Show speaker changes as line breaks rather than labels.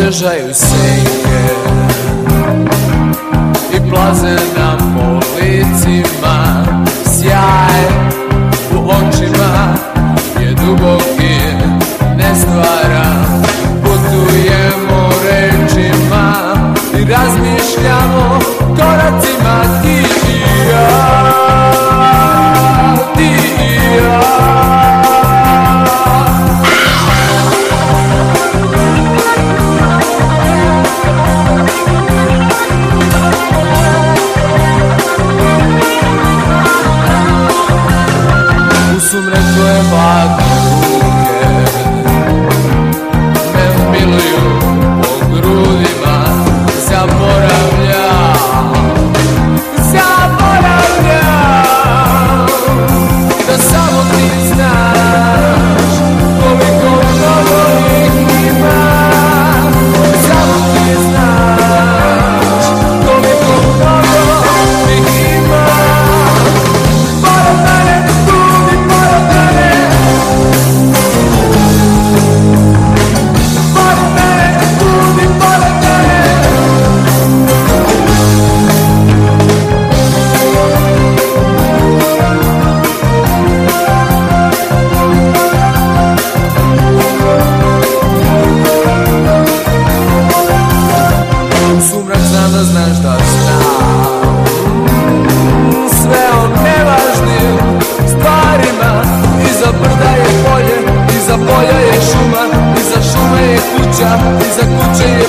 održaju senke i plaze nam po licima. Sjaj u očima je duboki, nestvaran. Putujemo rečima i razmišljamo koracima. Ti i ja, ti i ja. Sumrak tvoje hladne ruke me miluju po grudima. Zaboravljam da samo ti znaš koliko mnogo ih ima. Samo ti znaš koliko mnogo ih ima. Pored mene, da znaš da znam sve o nevažnim stvarima. Iza brda je polje, iza polja je šuma, iza šume je kuća, iza kuće je